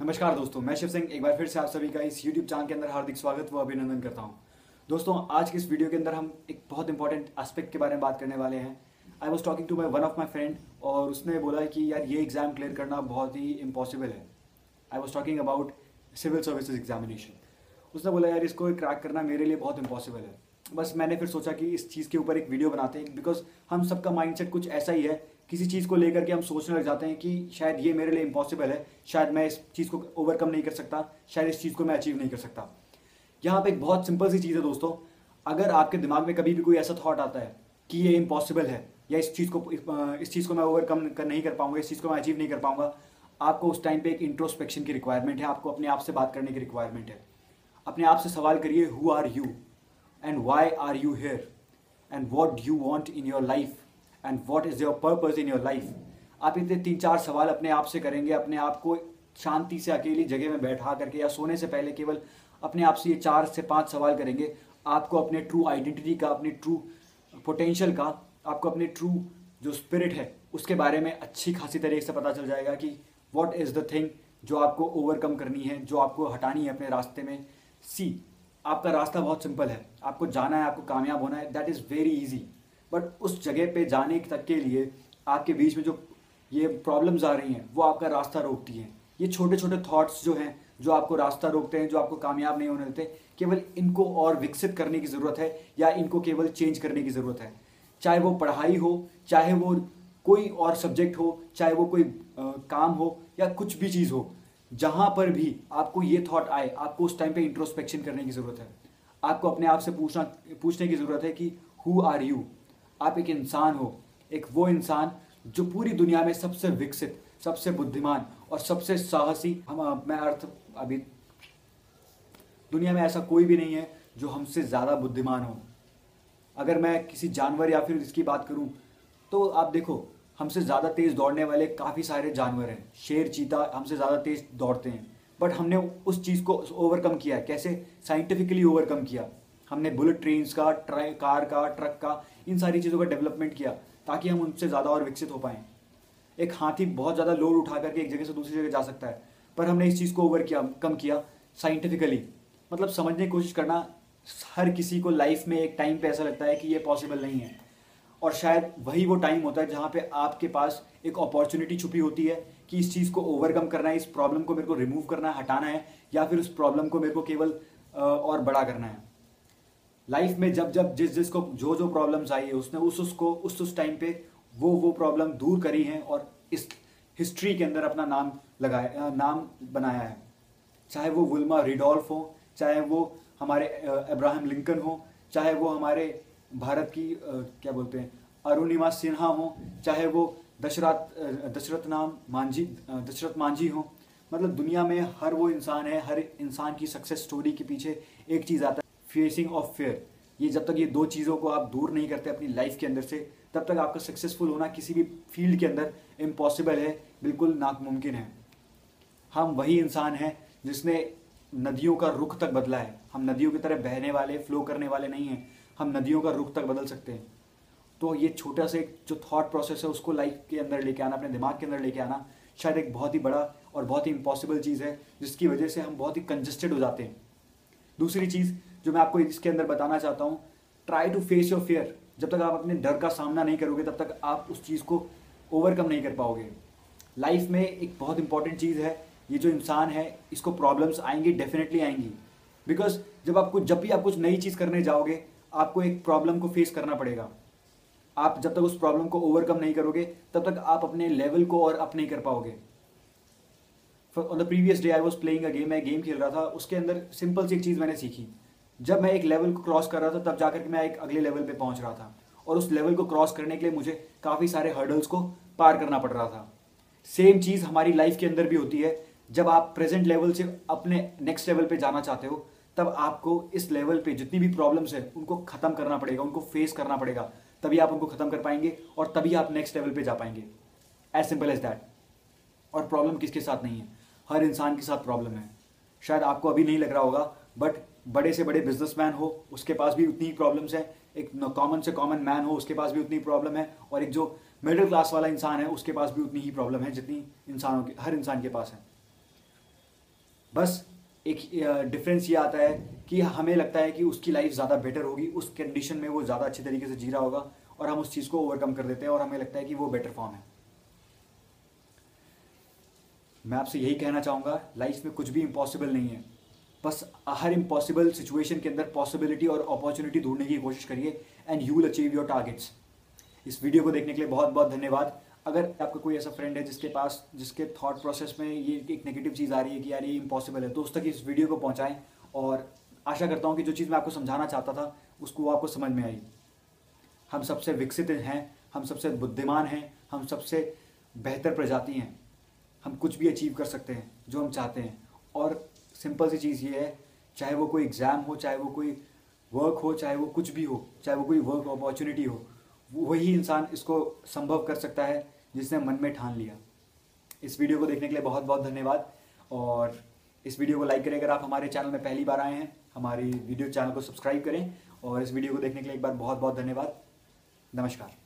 नमस्कार दोस्तों, मैं शिव सिंह एक बार फिर से आप सभी का इस YouTube चैनल के अंदर हार्दिक स्वागत व अभिनंदन करता हूं। दोस्तों, आज की इस वीडियो के अंदर हम एक बहुत इंपॉर्टेंट एस्पेक्ट के बारे में बात करने वाले हैं। I was talking to one of my friend और उसने बोला कि यार ये एग्ज़ाम क्लियर करना बहुत ही इम्पॉसिबल है। I was talking about civil services examination. उसने बोला यार इसको क्रैक करना मेरे लिए बहुत इम्पॉसिबल है। बस मैंने फिर सोचा कि इस चीज़ के ऊपर एक वीडियो बनाते हैं, बिकॉज हम सबका माइंडसेट कुछ ऐसा ही है। किसी चीज़ को लेकर के हम सोचने लग जाते हैं कि शायद ये मेरे लिए इम्पॉसिबल है, शायद मैं इस चीज़ को ओवरकम नहीं कर सकता, शायद इस चीज़ को मैं अचीव नहीं कर सकता। यहाँ पे एक बहुत सिंपल सी चीज़ है दोस्तों। अगर आपके दिमाग में कभी भी कोई ऐसा थॉट आता है कि ये इम्पॉसिबल है या इस चीज़ को मैं ओवरकम नहीं कर पाऊंगा, इस चीज़ को मैं अचीव नहीं कर पाऊंगा, आपको उस टाइम पे एक इंट्रोस्पेक्शन की रिक्वायरमेंट है। आपको अपने आप से बात करने की रिक्वायरमेंट है। अपने आप से सवाल करिए, who are you and why are you here and what do you want in your life and what is your purpose in your life. आप इतने 3-4 सवाल अपने आप से करेंगे, अपने आप को शांति से अकेली जगह में बैठा करके या सोने से पहले केवल अपने आप से ये 4 से 5 सवाल करेंगे, आपको अपने ट्रू आइडेंटिटी का, अपनी ट्रू पोटेंशियल का, आपको अपने ट्रू जो स्पिरिट है उसके बारे में अच्छी खासी तरीके से पता चल जाएगा कि व्हाट इज़ द थिंग जो आपको ओवरकम करनी है, जो आपको हटानी है अपने रास्ते में। आपका रास्ता बहुत सिंपल है, आपको जाना है, आपको कामयाब होना है, that is very easy. But उस जगह पे जाने तक के लिए आपके बीच में जो ये प्रॉब्लम्स आ रही हैं वो आपका रास्ता रोकती हैं। ये छोटे छोटे थॉट्स जो हैं जो आपको रास्ता रोकते हैं, जो आपको कामयाब नहीं होने देते, केवल इनको और विकसित करने की ज़रूरत है या इनको केवल चेंज करने की ज़रूरत है। चाहे वो पढ़ाई हो, चाहे वो कोई और सब्जेक्ट हो, चाहे वो कोई काम हो या कुछ भी चीज़ हो, जहाँ पर भी आपको ये थॉट आए, आपको उस टाइम पे इंट्रोस्पेक्शन करने की ज़रूरत है। आपको अपने आप से पूछने की ज़रूरत है कि हु आर यू। आप एक इंसान हो, एक वो इंसान जो पूरी दुनिया में सबसे विकसित, सबसे बुद्धिमान और सबसे साहसी, मैं अर्थ अभी दुनिया में ऐसा कोई भी नहीं है जो हमसे ज़्यादा बुद्धिमान हो। अगर मैं किसी जानवर या फिर इसकी बात करूं तो आप देखो, हमसे ज़्यादा तेज़ दौड़ने वाले काफ़ी सारे जानवर हैं। शेर, चीता हमसे ज़्यादा तेज़ दौड़ते हैं, बट हमने उस चीज़ को ओवरकम किया है। कैसे? साइंटिफिकली ओवरकम किया। हमने बुलेट ट्रेन्स का, कार का, ट्रक का, इन सारी चीज़ों का डेवलपमेंट किया ताकि हम उनसे ज़्यादा और विकसित हो पाएँ। एक हाथी बहुत ज़्यादा लोड उठा करके एक जगह से दूसरी जगह जा सकता है, पर हमने इस चीज़ को कम किया साइंटिफिकली। मतलब समझने की कोशिश करना। हर किसी को लाइफ में एक टाइम पे ऐसा लगता है कि ये पॉसिबल नहीं है, और शायद वही वो टाइम होता है जहाँ पे आपके पास एक अपॉर्चुनिटी छुपी होती है कि इस चीज़ को ओवरकम करना है, इस प्रॉब्लम को मेरे को रिमूव करना है, हटाना है, या फिर उस प्रॉब्लम को मेरे को केवल और बड़ा करना है। लाइफ में जब जब जिसको जो प्रॉब्लम्स आई है उसने उस टाइम पे वो प्रॉब्लम दूर करी हैं और इस हिस्ट्री के अंदर अपना नाम बनाया है। चाहे वो विल्मा रिडोल्फ हो, चाहे वो हमारे अब्राहम लिंकन हो, चाहे वो हमारे भारत की क्या बोलते हैं अरुणिमा सिन्हा हो, चाहे वो दशरथ मांझी हो। मतलब दुनिया में हर वो इंसान है, हर इंसान की सक्सेस स्टोरी के पीछे एक चीज़ आता है, फेसिंग ऑफ फेयर। ये जब तक ये 2 चीज़ों को आप दूर नहीं करते अपनी लाइफ के अंदर से, तब तक आपका सक्सेसफुल होना किसी भी फील्ड के अंदर इम्पॉसिबल है, बिल्कुल नामुमकिन है। हम वही इंसान हैं जिसने नदियों का रुख तक बदला है। हम नदियों की तरह बहने वाले, फ्लो करने वाले नहीं हैं। हम नदियों का रुख तक बदल सकते हैं। तो ये छोटा सा एक जो थॉट प्रोसेस है उसको लाइफ के अंदर लेके आना, अपने दिमाग के अंदर लेके आना, शायद एक बहुत ही बड़ा और बहुत ही इम्पॉसिबल चीज़ है, जिसकी वजह से हम बहुत ही कंजस्टेड हो जाते हैं। दूसरी चीज़ जो मैं आपको इसके अंदर बताना चाहता हूँ, try to face your fear. जब तक आप अपने डर का सामना नहीं करोगे तब तक आप उस चीज़ को ओवरकम नहीं कर पाओगे। लाइफ में एक बहुत इंपॉर्टेंट चीज़ है, ये जो इंसान है इसको प्रॉब्लम्स आएंगी, डेफिनेटली आएंगी। बिकॉज जब भी आप कुछ नई चीज़ करने जाओगे आपको एक प्रॉब्लम को फेस करना पड़ेगा। आप जब तक उस प्रॉब्लम को ओवरकम नहीं करोगे तब तक आप अपने लेवल को और अप नहीं कर पाओगे। On the previous day I was playing a game, मैं गेम खेल रहा था, उसके अंदर सिंपल सी एक चीज़ मैंने सीखी। जब मैं एक लेवल को क्रॉस कर रहा था तब जाकर के मैं एक अगले लेवल पे पहुंच रहा था, और उस लेवल को क्रॉस करने के लिए मुझे काफ़ी सारे हर्डल्स को पार करना पड़ रहा था। सेम चीज़ हमारी लाइफ के अंदर भी होती है। जब आप प्रेजेंट लेवल से अपने नेक्स्ट लेवल पे जाना चाहते हो तब आपको इस लेवल पे जितनी भी प्रॉब्लम्स है उनको ख़त्म करना पड़ेगा, उनको फेस करना पड़ेगा, तभी आप उनको ख़त्म कर पाएंगे और तभी आप नेक्स्ट लेवल पे जा पाएंगे। As simple as that. और प्रॉब्लम किसके साथ नहीं है? हर इंसान के साथ प्रॉब्लम है। शायद आपको अभी नहीं लग रहा होगा, बट बड़े से बड़े बिजनेसमैन हो उसके पास भी उतनी ही प्रॉब्लम्स हैं, एक कॉमन से कॉमन मैन हो उसके पास भी उतनी प्रॉब्लम है, और एक जो मिडिल क्लास वाला इंसान है उसके पास भी उतनी ही प्रॉब्लम है जितनी हर इंसान के पास है। बस एक डिफरेंस ये आता है कि हमें लगता है कि उसकी लाइफ ज़्यादा बेटर होगी, उस कंडीशन में वो ज़्यादा अच्छे तरीके से जी रहा होगा, और हम उस चीज़ को ओवरकम कर देते हैं और हमें लगता है कि वो बेटर फॉर्म है। मैं आपसे यही कहना चाहूँगा, लाइफ में कुछ भी इम्पॉसिबल नहीं है। बस हर इम्पॉसिबल सिचुएशन के अंदर पॉसिबिलिटी और अपॉर्चुनिटी ढूंढने की कोशिश करिए and you will achieve your targets. इस वीडियो को देखने के लिए बहुत बहुत धन्यवाद। अगर आपका कोई ऐसा फ्रेंड है जिसके थॉट प्रोसेस में ये एक नेगेटिव चीज़ आ रही है कि यार ये इम्पॉसिबल है, तो उस तक इस वीडियो को पहुँचाएँ, और आशा करता हूँ कि जो चीज़ मैं आपको समझाना चाहता था उसको आपको समझ में आई। हम सबसे विकसित हैं, हम सबसे बुद्धिमान हैं, हम सबसे बेहतर प्रजाति हैं। हम कुछ भी अचीव कर सकते हैं जो हम चाहते हैं। और सिंपल सी चीज़ ये है, चाहे वो कोई एग्ज़ाम हो, चाहे वो कोई वर्क हो, चाहे वो कुछ भी हो, चाहे वो कोई वर्क अपॉर्चुनिटी हो, वही इंसान इसको संभव कर सकता है जिसने मन में ठान लिया। इस वीडियो को देखने के लिए बहुत बहुत धन्यवाद, और इस वीडियो को लाइक करें। अगर आप हमारे चैनल में पहली बार आए हैं, हमारी वीडियो चैनल को सब्सक्राइब करें, और इस वीडियो को देखने के लिए एक बार बहुत बहुत धन्यवाद। नमस्कार।